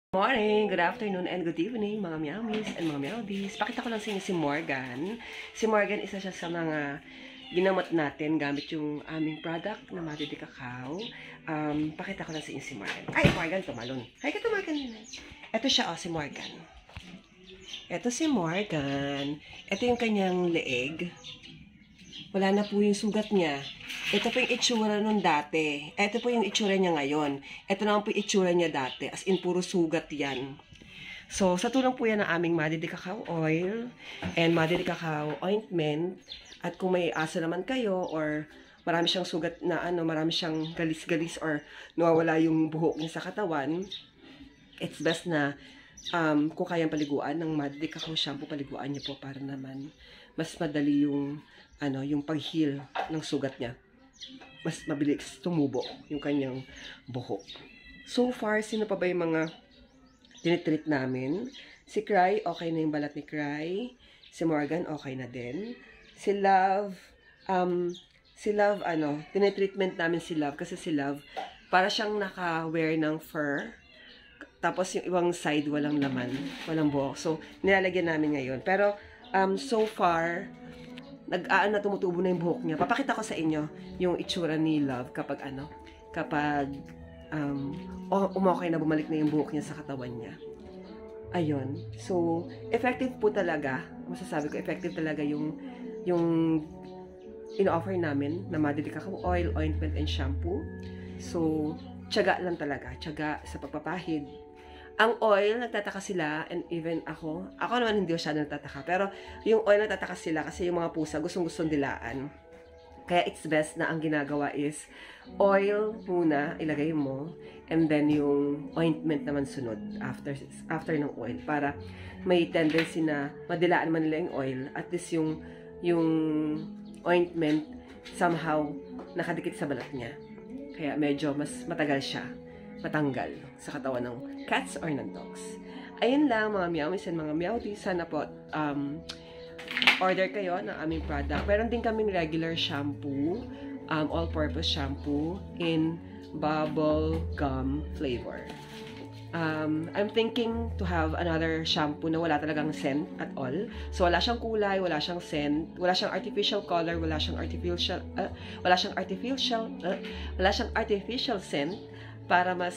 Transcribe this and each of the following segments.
Morning, good afternoon, and good evening mga meowies and mga meowdies. Pakita ko lang sa inyo si Morgan. Si Morgan, isa siya sa mga ginamot natin gamit yung aming product na Mother de Cacao. Pakita ko lang sa inyo si Morgan. Ay, Morgan, tumalon. Ay, ka tumagan yun. Ito siya, si Morgan. Ito si Morgan. Ito yung kanyang leeg. Wala na po yung sugat niya. Ito po yung itsura nung dati. Ito po yung itsura niya ngayon. Ito naman po yung itsura niya dati. As in, puro sugat yan. So, sa tulong po yan ng aming Mother de Cacao oil and Mother de Cacao ointment. At kung may asa naman kayo or marami siyang sugat na marami siyang galis-galis or nawawala yung buhok niya sa katawan, it's best na kung kayang paliguan ng Mother de Cacao shampoo, paliguan niyo po para naman mas madali yung yung pag-heal ng sugat niya. Mas mabilis tumubo yung kanyang buhok. So far, sino pa ba yung mga tinitreat namin? Si Cry, okay na yung balat ni Cry. Si Morgan, okay na din. Si Love, tinitreatment namin si Love kasi si Love, para siyang naka-wear ng fur. Tapos yung ibang side, walang laman, walang buhok. So, nilalagyan namin ngayon. Pero, so far, tumutubo na yung buhok niya. Papakita ko sa inyo yung itsura ni Love kapag umokay na, bumalik na yung buhok niya sa katawan niya. Ayun. So, effective po talaga. Masasabi ko, effective talaga yung in-offer namin na Mother de Cacao oil, ointment, and shampoo. So, tiyaga lang talaga. Tiyaga sa pagpapahid. Ang oil, nagtataka sila, and even ako naman hindi siya nagtataka, pero yung oil nagtataka sila kasi yung mga pusa gustong-gustong dilaan. Kaya it's best na ang ginagawa is oil muna, ilagay mo, and then yung ointment naman sunod after ng oil, para may tendency na madilaan man nila yung oil, at least yung ointment somehow nakadikit sa balat niya. Kaya medyo mas matagal siya matanggal sa katawan ng cats or ng dogs. Ayun lang mga meowies and mga meowdies. Sana po order kayo ng aming product. Meron din kaming regular shampoo, all-purpose shampoo in bubble gum flavor. I'm thinking to have another shampoo na wala talagang scent at all. So wala siyang kulay, wala siyang scent, wala siyang artificial color, wala siyang artificial scent, para mas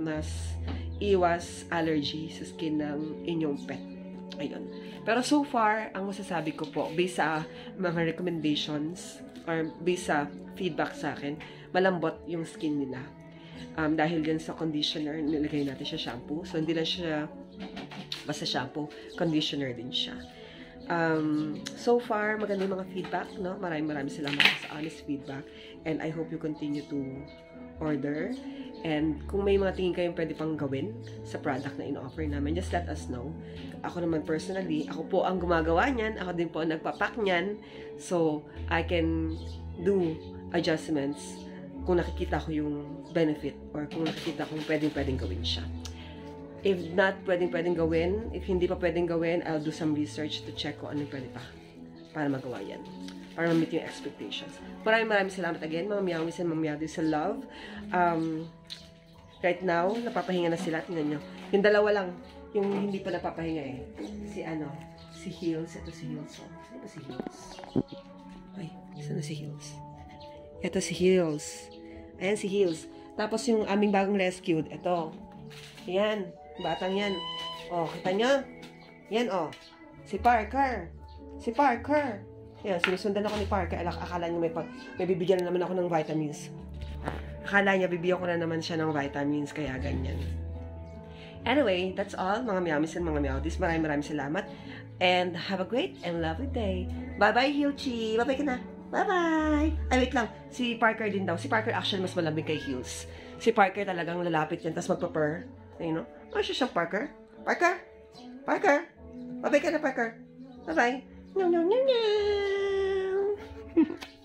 iwas allergy sa skin ng inyong pet. Ayun. Pero so far, ang masasabi ko po, based sa mga recommendations or based sa feedback sa akin, malambot yung skin nila. Dahil din sa conditioner, nilagay natin siya shampoo. So, hindi lang siya basta shampoo, conditioner din siya. So far, maganda yung mga feedback, no? Maraming salamat sa honest feedback. And I hope you continue to order. And kung may mga tingin kayong pwede pang gawin sa product na in-offer namin, just let us know. Ako naman personally, ako po ang gumagawa niyan. Ako din po ang nagpapak niyan. So, I can do adjustments kung nakikita ko yung benefit or kung nakikita kong pwedeng gawin siya. If not pwedeng gawin, if hindi pa pwedeng gawin, I'll do some research to check kung ano pwede pa para magawa yan. Para ma-meet yung expectations. Maraming salamat again, mga meowies and mga meowdies sa Love. Right now, napapahinga na sila. Tingnan nyo. Yung dalawa lang, yung hindi pa napapahinga eh. Si Heels. Ito si Heels. Saan ba si Heels? Ay, saan na si Heels? Ito si Heels. Ayan si Heels. Tapos yung aming bagong rescued, ito. Ayan. Batang yan. Oh, kita nyo? Yan, oh. Si Parker. Yan, sinusundan ako ni Parker. Akala niya may bibigyan na naman ako ng vitamins. Akala niya bibigyan ko na naman siya ng vitamins, kaya ganyan. Anyway, that's all, mga meowies and mga meowdies. Maraming salamat. And have a great and lovely day. Bye-bye, Hilchi. Bye-bye ka na. Bye-bye. Ay, wait lang. Si Parker din daw. Si Parker actually mas malamig kay Heels. Si Parker talagang lalapit yan, tapos magpa-purr. You know? Ano siya siyang Parker? Parker? Bye-bye ka na, Parker. Bye-bye. No.